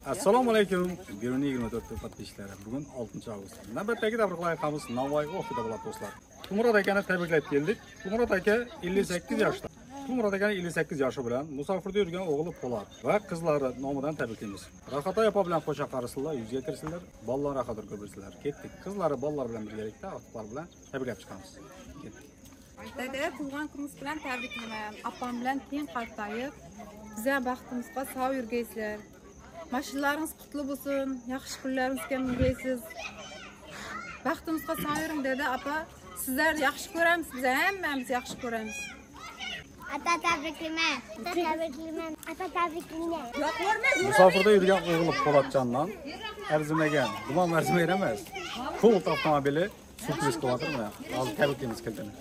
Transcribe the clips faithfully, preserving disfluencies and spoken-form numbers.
Assalomu alaykum. Biruni yigirma to'rt podpischilar. Bugun oltinchi avgust. Navbatdagi tabriklaymiz Navoiy oxida bo'ladi do'stlar. Umurod akani tabriklab keldik. Umurod aka ellik sakkiz yoshda. Umurod akani ellik sakkiz yoshi bilan musofirda yurgan o'g'li Po'lat va qizlari nomidan tabriklaymiz. Raxatoy opa bilan qo'sha qarisizlar, yuzga kirsinlar, bolalar haqida ko'pirsinlar. Ketdik. Qizlari bolalar bilan birgalikda otlar bilan tabriklab chiqamiz. Ketdik. Dada, tug'ilgan kunimiz bilan tabriklayman. Opam bilan teng qartayib, bizga baxtimizga sog' yurgaysizlar. Mashinalarınız qutlu bo'lsin, yaxshi kunlaringizga mingaysiz. Baxtimizga sog' yuring dedi apa. Sizlar yaxshi ko'ramiz, biz hammamiz yaxshi ko'ramiz. Ata tabriklayman. Ata tabriklayman. Ata tabriklayman. Yo'q, ko'rmay. Musofirda yurgan o'g'li Po'latjondan arzimagan, gumon arzimaydi emas. Colt avtomobili sürpriz qilyaptimi? Hozir tabriklaymiz keltini.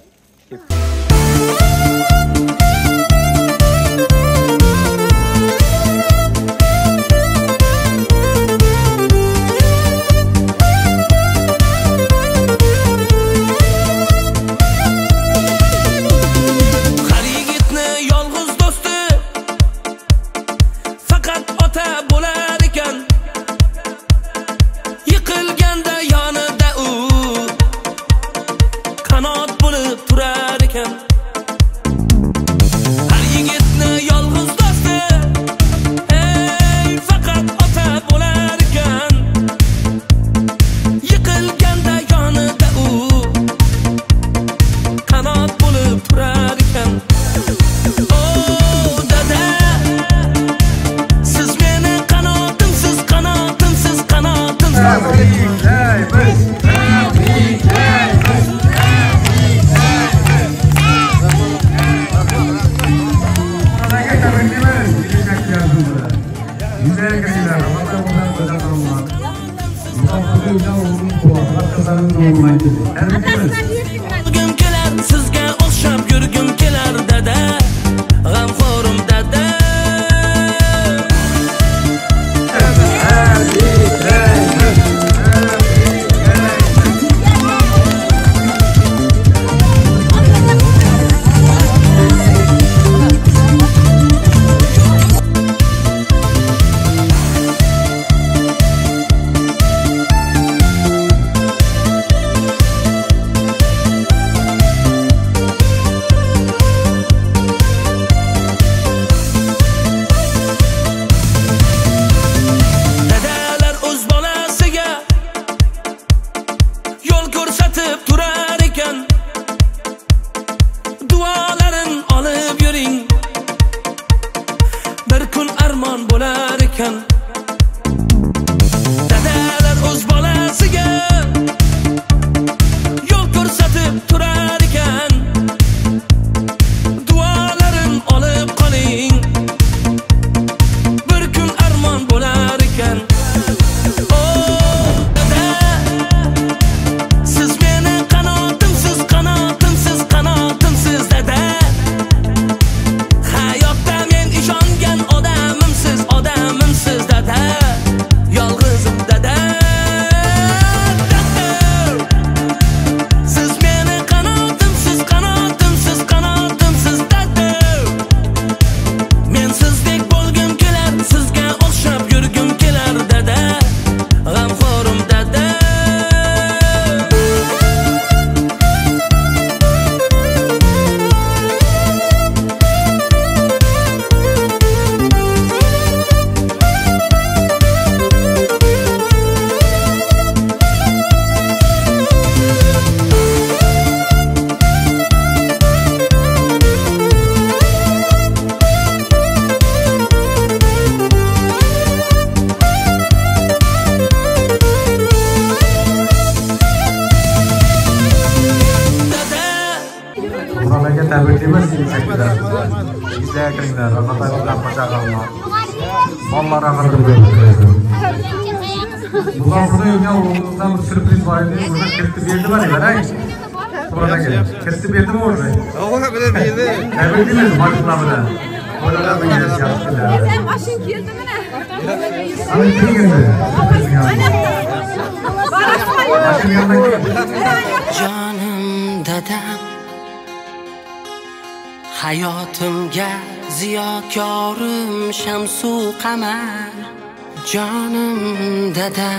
Bugün keler sizga o'xshab yurgim kelar dada, g'amxo'rim dada. Dadalar o'z bolasiga yo'l ko'rsatib turar ekan. Duolarin olib qoling, bir kun armon bo'lar ekan. Oh dada, siz meni qanotimsiz, qanotimsiz, qanotimsiz dada. Hayotda men ishongan odamimsiz, odamimsiz dada. Yolg'izim dada. Siz meni qanotimsiz, qanotimsiz, qanotimsiz dada. Men sizdek bo'lgim kelar, sizga o'xshab yurgim kelar dada, g'amxo'rim dada. Ularga tabriklaymiz sakkilar. Bizga kiringlar, Raxatoy bilan qo'sha qilinglar. Bolalar haqida ko'pirsin. Musofirda yurgan o'g'limizdan bir sürpriz bor edi. Uni kiritib berdilar ular. Ularga kiritib berdimi o'zi? Alloh bilan berdi. Tabriklaymiz mashina bilan. Bolalar bilan yaxshilar. Mashin keldi mana. Ana keldi. Jonim dadam, hayotimga ziyokorim shamsu qamar. jonim dada.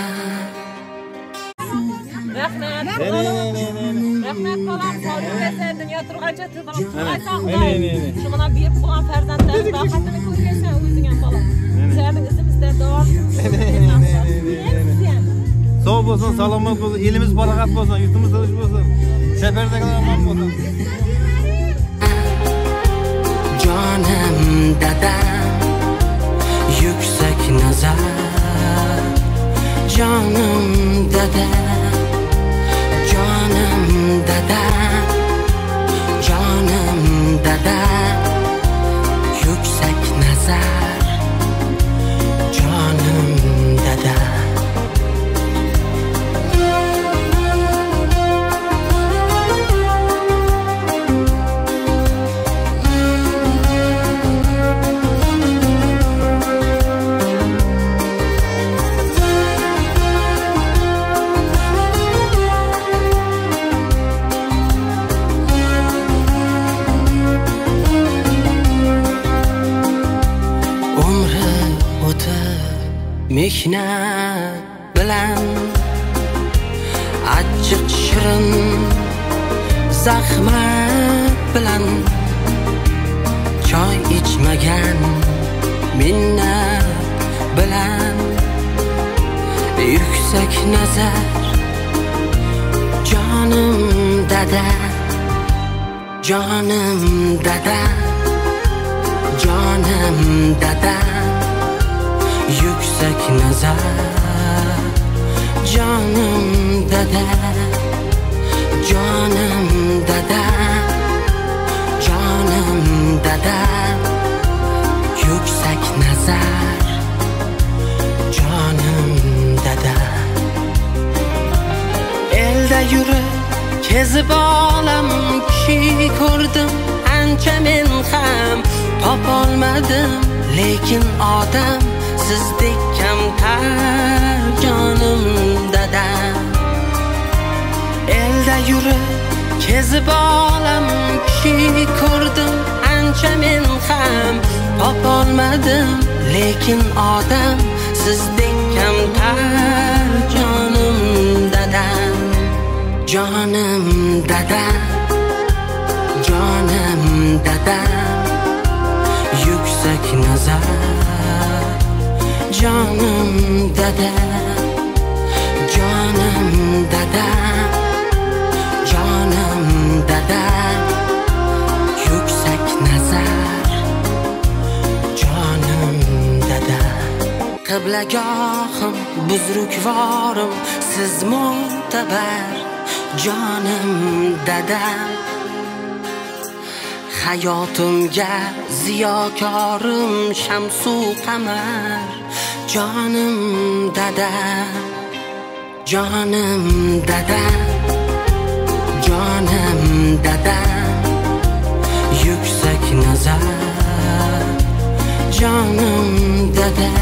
Rahmat. Rahmat balam, sog'lik dunyo turgancha tilqilib turaysan Xudo. Shu mana berib qo'ygan farzandlaring rohatini ko'rgansan o'zing ham balam. Sizlarning izimizda davom etsin. Sog' bo'lsin, salomat bo'lsin, elimiz baroqat bo'lsin, yurtimiz tinch bo'lsin. Safardagilar omon bo'lsin. Jonim dada, yuksak nazar. Jonim dada, jonim dada, jonim dada, yuksak nazar. Jonim dada. Mehnat bilan achchiq shirin zahmat bilan choy ichmagan minnat bilan yuksak nazar. Jonim dada, jonim dada, jonim dada, yuksak nazar. Jonim dada, jonim dada, jonim dada, yuksak nazar. Jonim dada. Elda yurib kezib olam kishi ko'rdim, ancha men ham topolmadim, lekin odam sizdek kamtar jonim dada. Elda yurib kezib olam kishi ko'rdim, ancha men ham topolmadim, lekin odam sizdek kamtar jonim dada. Jonim dada, jonim dada, yuksak nazar. Jonim dada, jonim dada, jonim dada, yuksak nazar. Jonim dada. Qiblagohim, buzrukvorim, siz mo'tabar jonim dada. Hayotimga ziyokorim, shamsu qamar jonim dada. Jonim dada, jonim dada, yuksak nazar. Jonim dada,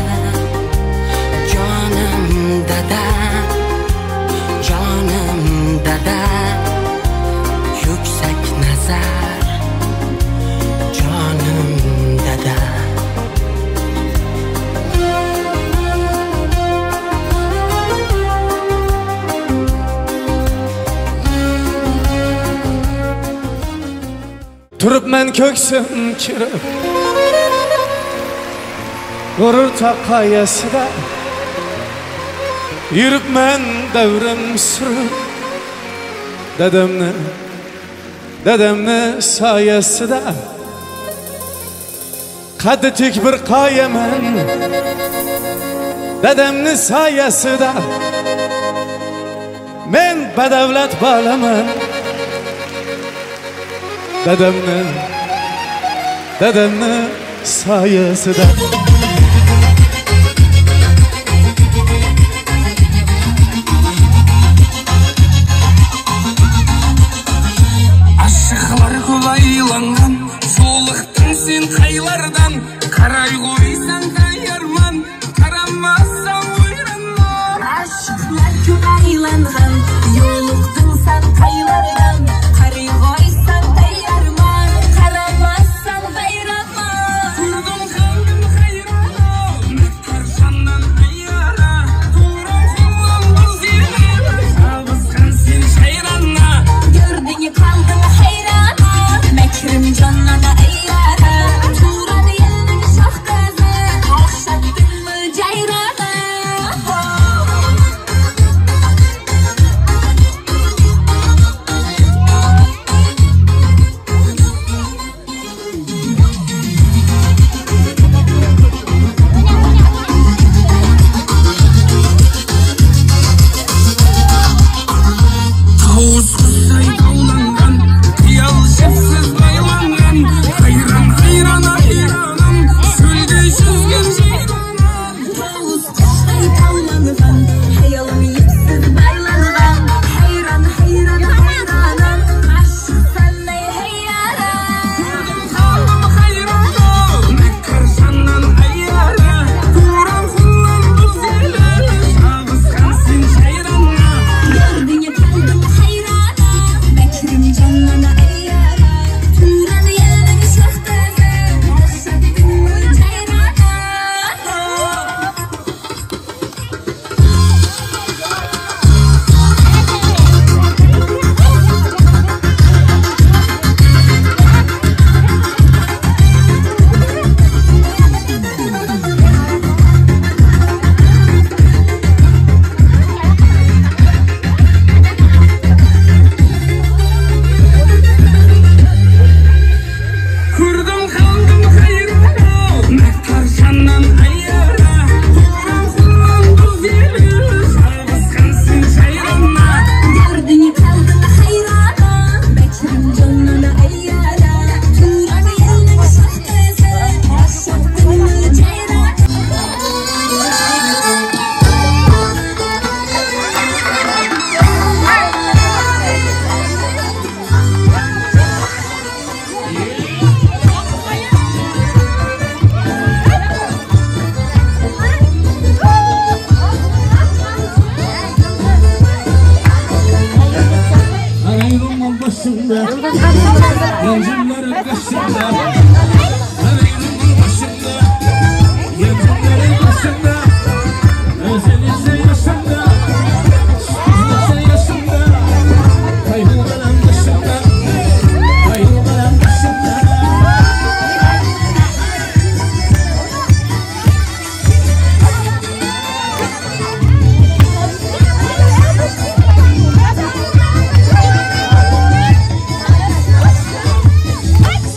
jonim dada, jonim dada, yuksak nazar. Jonim dada. Turibman ko'ksim kirib g'urur taqayasida, yuribman davrim surib dadamni dadamni soyasida. Qaddi tek bir qoyaman dadamni soyasida. Men badavlat bolaman dadamni dadamni soyasida. Aşıqlar kolaylangan, so'liqdin sen qaylardan, qaray qo'ysan tayyorman, qaramazsan o'yranman. Aşıqlar kolaylangan, yo'liqdin sen qaylardan, qaray qo'ysan tayyorman, qaramazsan hayronman. Ko'rdim qalbim hayron, karsandan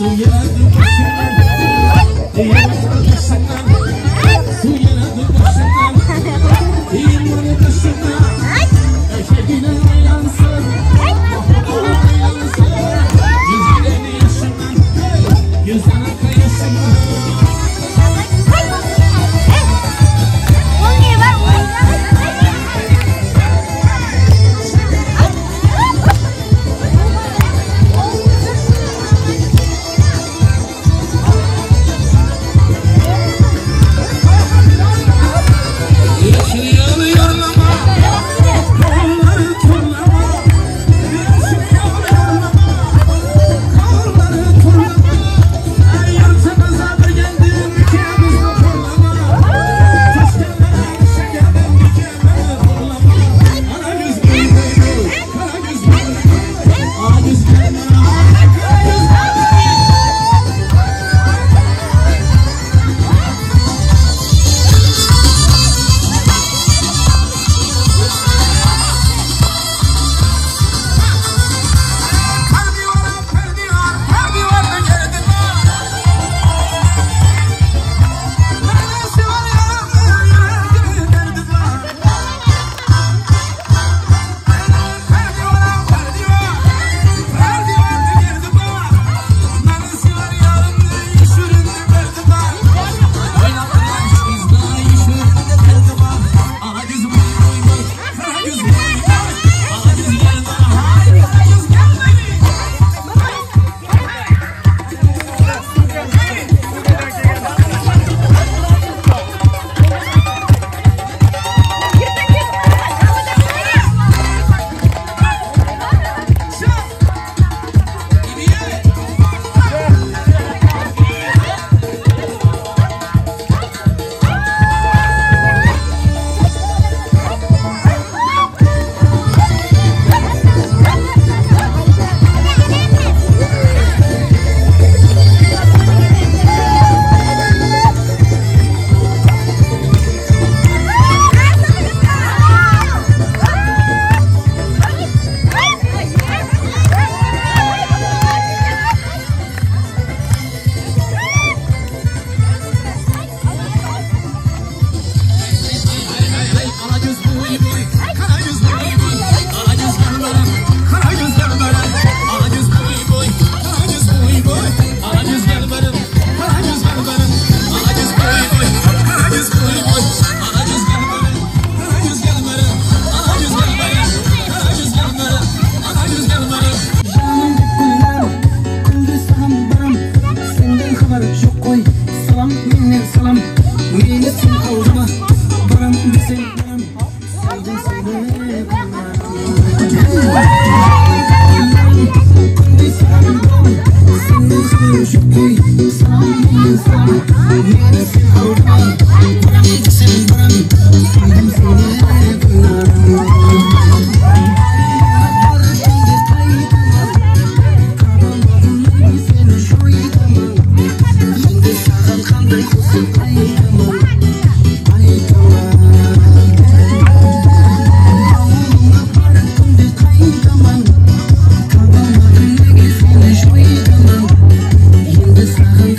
This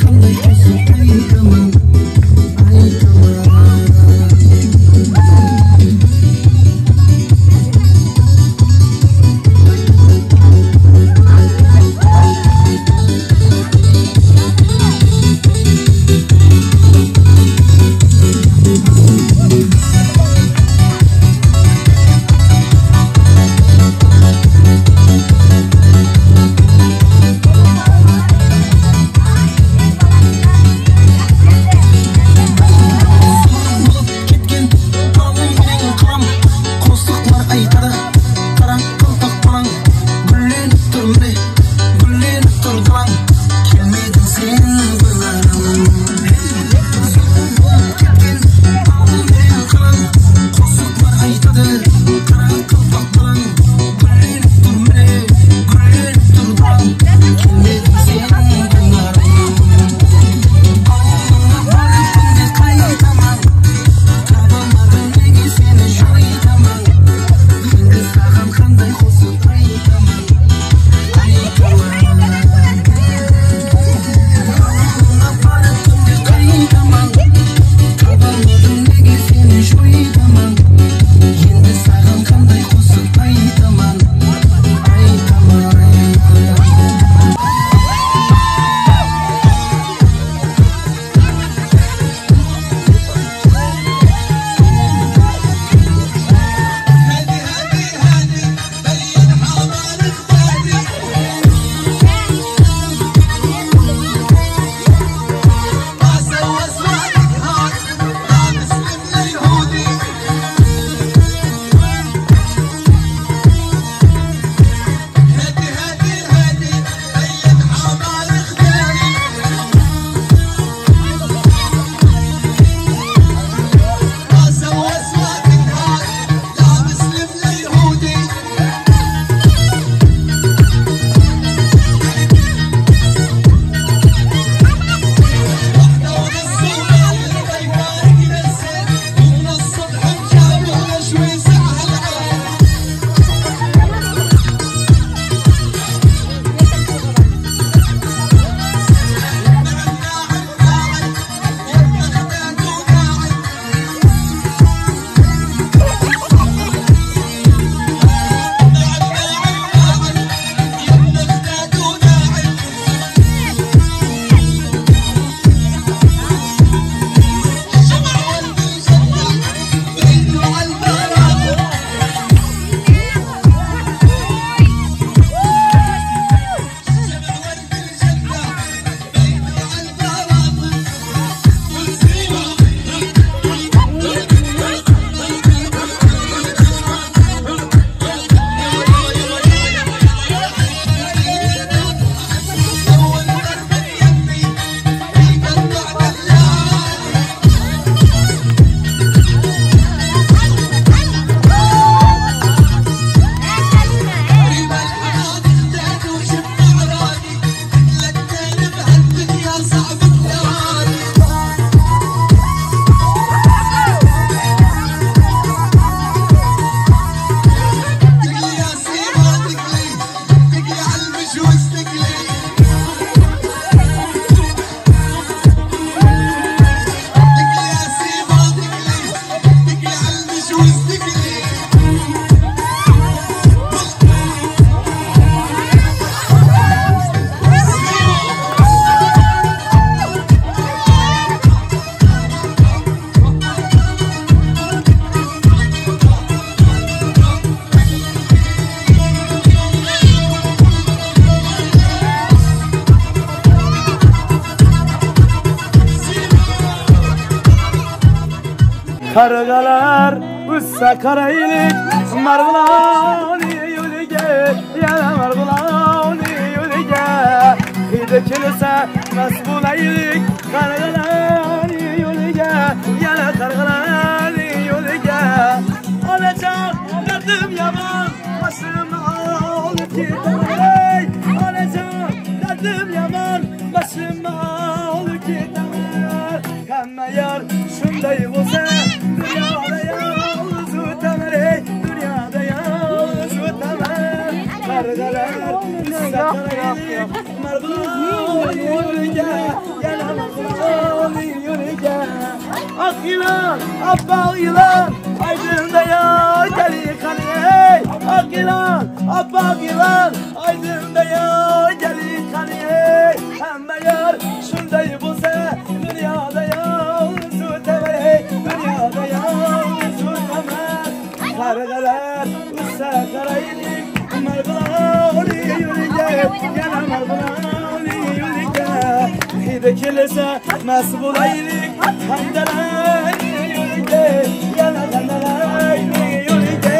Kargalar ussa karaylik marg'iloni yo'liga yana marg'iloni yo'liga hidi kelsa mas bo'laylik qarg'alani yo'liga yana qarg'alani yo'liga onajon dardim yomon boshimni olib ketaman onajon dardim yomon boshimni olib ketaman hamma yor shunday bo'lsa dunyoda yolg'iz o'taman ey dunyoda yolg'iz o'taman qarg'alar qarg'alar marg'iloni yo'liga yana marg'iloni yo'liga oq ilon oppoq ilon oydinda yor keling qani ey oq ilon oppoq ilon oydinda yor keling qani ey hamma yor shunday bo'lsa dunyoda yolg'iz o'taman ey dunyoda yolg'iz o'taman qarg'alar ussa qaraylik marg'iloni yo'liga yana marg'iloni yo'liga hidi kelsa mas bo'laylik hamdalayli yo'liga yana hamdalayli yo'liga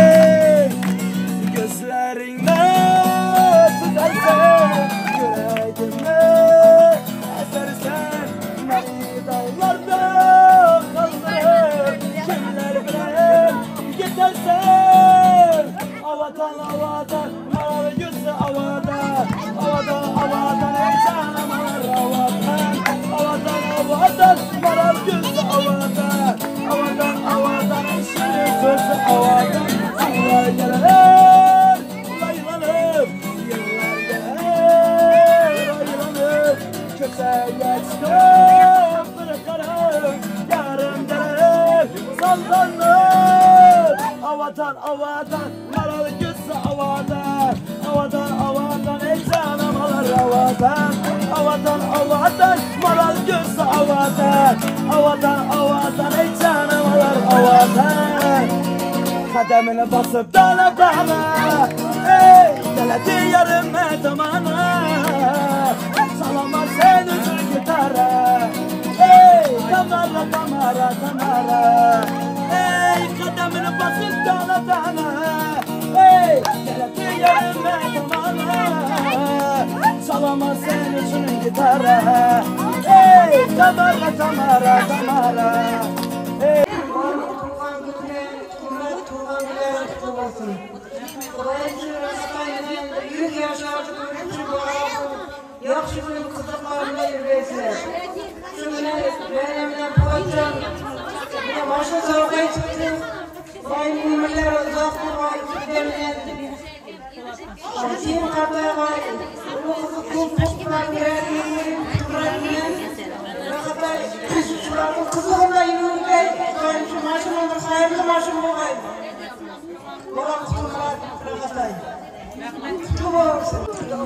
ko'zlaringni tuzalsan yuragimni asarsan maydonlarda qoldirib kimlar bilan ketarsan avadan avadan maral yursa avadan avadan avadan ey canım avadan avadan avadan maral yursa avadan avadan avadan ey şirin sözü avadan yıllar gelir laylanıp yıllar gelir laylanıp köşeye çıkıp bırakarım yarım gelir sallanıp avadan avadan maral yursa avadan avadan avadan ey canım alır avadan avadan avadan maral yursa avadan avadan avadan ey canım alır avadan kademini basıp dana dana ey deledi yarım edamana salama sen üçün gitara ey kamara kamara kamara ey kademini basıp dana dana ey deledi yarım edamana salama sen üçün gitara ey kamara kamara kamara ey yaxshi bo'lib qiziqlarida yurgaysizlar. Shu bilan bayramdan poytam boshqa sovg'a chiqdi. Boyning umrlari uzoq bo'lgan. Keyin qatag'a ulug' ko'p qo'shnilar beradigan turadigan. Faqat shularning qizig'idan yurgay, shu mashinalar xayrli mashina bo'lgay. Bola qutullar qilg'atay. Qutlug' bo'lsin.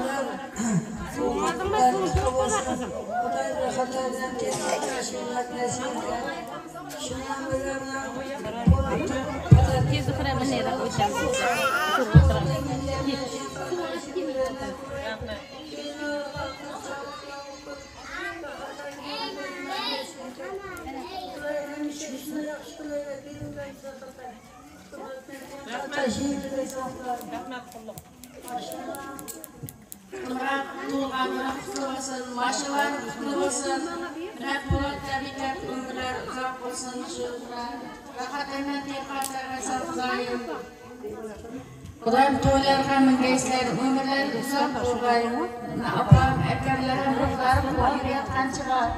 Tuğanlar kutlu olsun, maşalar kutlu olsun. Bırak Polat tabikat ömürler uzak olsun çocuklar. Rahatlarına tekrar sağlayın. Kudayım toylarga mingaysizlar, ömürler uzak bo'lg'ay. Opam, akalarim, ruhlarim qo'yayotgan chiroq.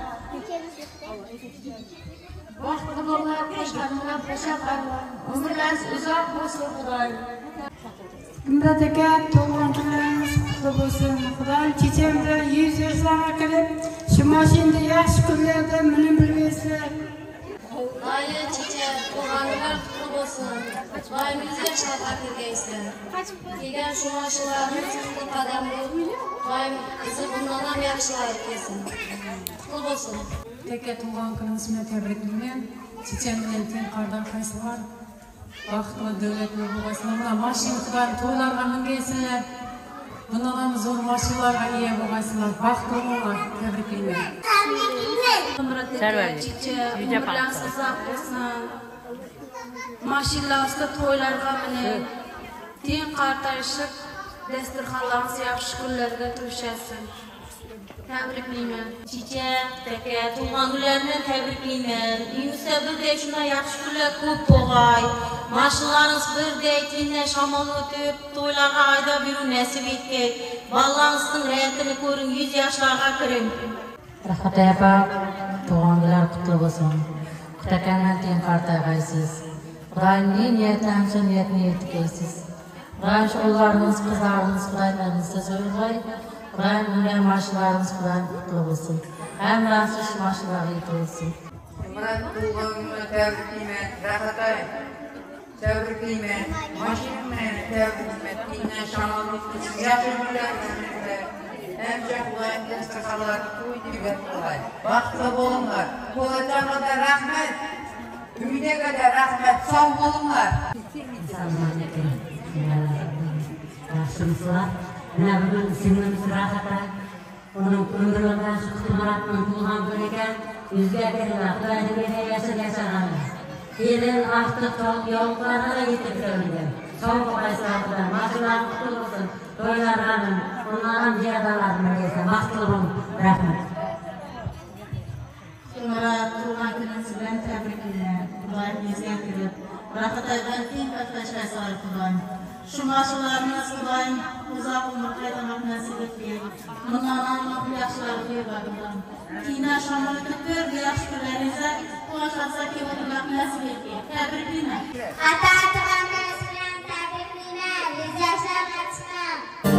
Vaqtli bo'lgan qo'shqanlar qo'shaqar. Ömürleringiz uzoq bo'lsin Xudoyim. Murat aka tug'ilgan kunlaringiz qutlug' bo'lsin. Xudoyim chechemda yuz yoshlarga qilib, shu mashinada yaxshi kunlarda minib bilgaysizlar. Oila checha tug'ilganlar qutlug' bo'lsin. Doim yuz yoshlarga kirgaysizlar. Kelgan shu mashinalarni sizga qadamli, doim sizni bundan ham yaxshilar kelsin. Qutlug' bo'lsin. Aka tug'ilgan kuningiz bilan tabriklayman. Checham bilan teng qardosh qaysizlar. Vaqtli davlatli bo'lgaysizlar. Mashina Xudoyim to'ylarga mingaysizlar. Bundan ham zo'r mashinalarga ega bo'lgaysizlar. Vaqtli bo'linglar. Tabriklayman. Server. Çiçe, umurlarınız uzak olsun. Maşinlarınızda toylarga minip, ten qartayışıp, dasturxonlarınız yaxshi kunlarga to'shasin. Tabriklayman. Çiçe, teke, tuğan günlerini tebriklayman. Yusuf'da şuna yaxshi kunlar ko'p bo'lg'ay. Maşinlarınız birday tinle shamol o'tib, to'ylarga ayda biru nasib etgay. Balalarınızın rayatini ko'ring, yüz yoshlarga kiring. Rahmat apa, tuğan günler kutlu olsun. Kutakandan ten qartayğaysiz. Xudoyim ne niyatni hamsa niyatni yetkaysiz. Xudoyim şu o'g'illarimiz, qizlarimiz, Xudoylarimizni so'yg'ay. Xudoyim bunga mashinalarimiz Xudoyim kutlu bo'lsin. Hammasi shu mashinalarga yetib olsin. Murat tug'ilgan kunini tabriklayman. Rahatay. Tabriklayman. Mashina bilan tabriklayman. Tingan shamol o'tsin. Yaxshi kunlar bilan. Hemşe Xudoyim dasturxonlar to'y deb qilay. Baxtli bo'linglar. Bo'lajag'ida rahmat. Umiga qadar rahmat. Sog' bo'linglar. Assalomu alaykum. Yaxshimisizlar? Mana bugun singlimiz Rahatay. Uning umridan shu Muratning tug'ilgan kuni ekan. Yuzga kelinglar. Xudoyning bergan yashab yashag'anlar. Kelin afti toq yolqlarga yetib kelgan. Sog' bo'lasizlar. Mashinalar qutul bo'lsin. To'ylar g'anim. Onların ziyadarlarına gelsin. Baxtlı olun. Rahmet. Murat tug'ilgan kuningiz bilan tabriklayman. Xudoyim yuzga kirib, Rahataydan teng qatnashga sal Xudoyim. Shu mashinalarimiz Xudoyim uzoq umr qaytamoq nasib etgay. Bundan Alloh yaxshilar beradi. Tina shamolni ko'rdi yaxshi kunlaringizda quyosh olsa kevatilab nasib etgay. Tabriklayman. Ata tug'ilganingiz bilan tabriklayman. Yuz yoshlarga chiqing.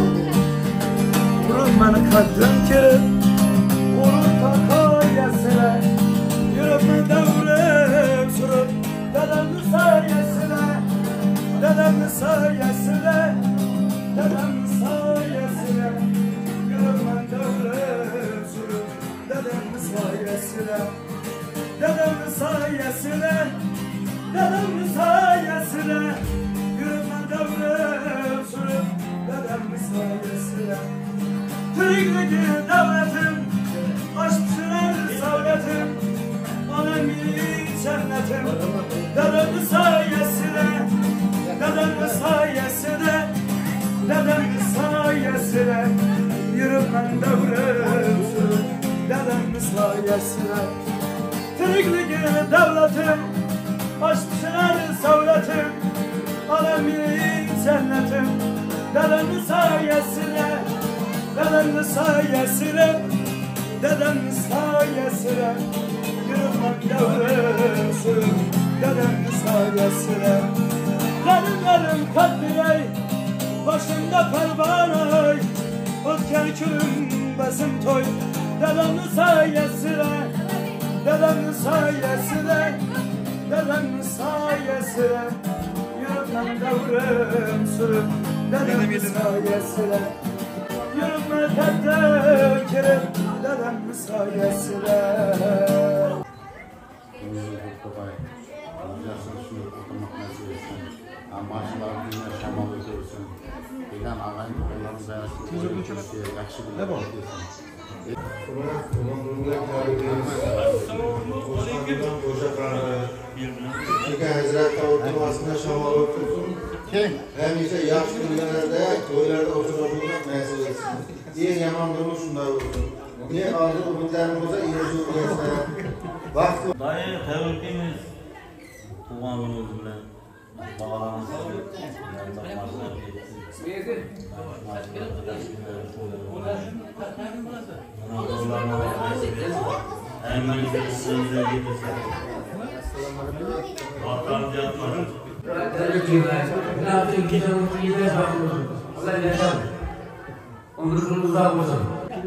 Vurulmanı kadın ki onu takayesine yürüme devrem sürüp dedemli sayesine dedemli sayesine dedemli sayesine yürüme devrem sürüp dedemli sayesine dedemli sayesine dedemli sayesine yürüme devrem sürüp dedemli sayesine Türklüğü devletim, aşksılar savletim, alemin cennetim. Dedemin sayesine, dedemin sayesine, dedemin sayesine, yürümden devrem sürüp, dedemin sayesine. Türklüğü devletim, aşksılar savletim, alemin cennetim. Dedemin sayesine, Dedemin sayesine, dedemin sayesine, yürümem devrem sürüp, dedemin sayesine. Kadınlarım katbiley, başımda pervaney, ötken külüm besim toy, dedemin sayesine, dedemin sayesine, dedemin sayesine, yürümem devrem sürüp, dedemin sayesine. Yürüme tette kirim dedem sayesine. Maaşlar dünya şamalı görsün. Bilen ağayın kollarını dayasın. Yakşı bir yapı ediyorsun. Çünkü Hazreti Tavuk'un aslında şamalı otursun. Hem ise yaş günlerde, toylarda oturabilmek mesele etsin. Diye yaman durumu şunlar olsun. Niye arzu umutlarımıza iyi özür gösteren. Vakti... Dayı tebrikimiz. Tuğan günümüz bile. Bağlanız. En büyük sözler getirsin. Bakalım yapmadım. Tabii ki ben. Ne yaptın? Gece unutun gidene bakıyorsun. Allah yaşam. Umrunuz uzak olsun.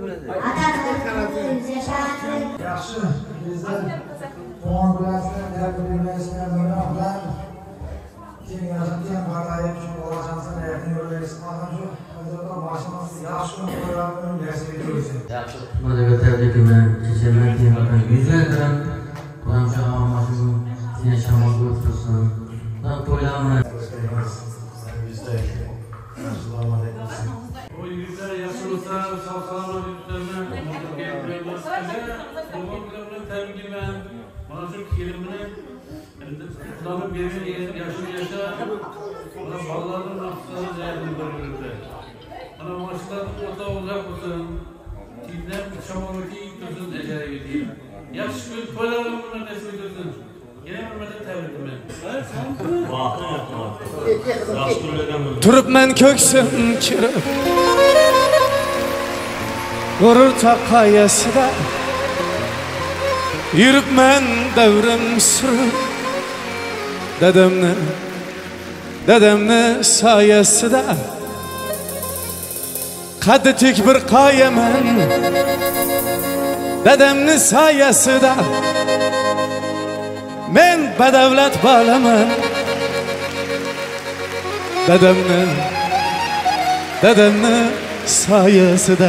Yaxşı, bizden Doğan Gülası'nın terbiyelemesine münaflar kim yaşatken parlayıp şu olacaksın erken öyleysin. Bakın şu özellikle başımız yaşlı koyarların gerçeği ediyorsun. Madem tebrikime, çiçeğime diyeyim bakın. Yüzüne kadar Ulan şu an başımı yine şamak götürsün. Lan toylamına. Biz de karşılamadık. O yüzler yaşılırsa, sağ sağlığı yüzlerine, umutlu gençler gösterine, doğum günü təbrikləməm. Bana şu kelimini Kudamın birinin yaşını yaşa, bana ballarının nafsları zeyadını bölümünde. Bana maçlar ota uzak olsun, Tidler şamanlıki tutsun ecele gideyim. Yaxşı gün toylarım bunlar nesip edilsin. Yine hürmete təbrikləməm. Turib men ko'ksim kirib g'urur taqayasida yuribman davrim surib dadamni dadamni soyasida qaddi tik bir qoyaman dadamni soyasida men badavlat bolaman dadamni dadamni soyasida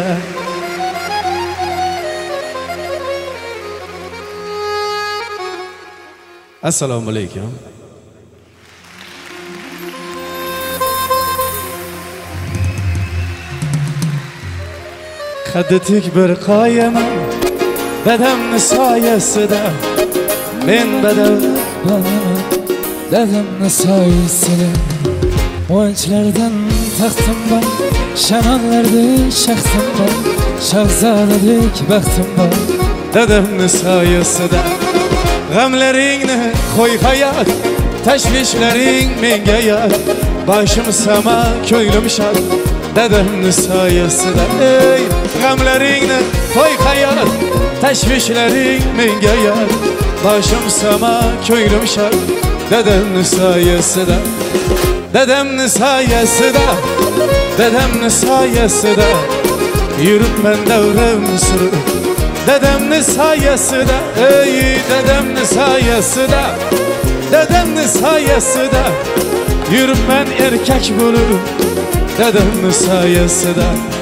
assalomu alaykum. Qaddi tik bir qoyaman dadamni soyasida men badavlat bolaman dadamni soyasida o'yinchilardan taxtim bor shanonlardek shaxtim bor shahzodadek baxtim bor dadamni soyasida g'amlaringni qo'y hayot tashvishlaring menga yot boshim sama ko'nglim shod dadamni soyasida ey g'amlaringni qo'y hayot tashvishlaring menga yot boshim sama ko'nglim shod dadamni soyasida dadamni soyasida dadamni soyasida yuribman davrim surib dadamni soyasida ey dadamni soyasida dadamni soyasida yuribman erkak bo'lib dadamni soyasida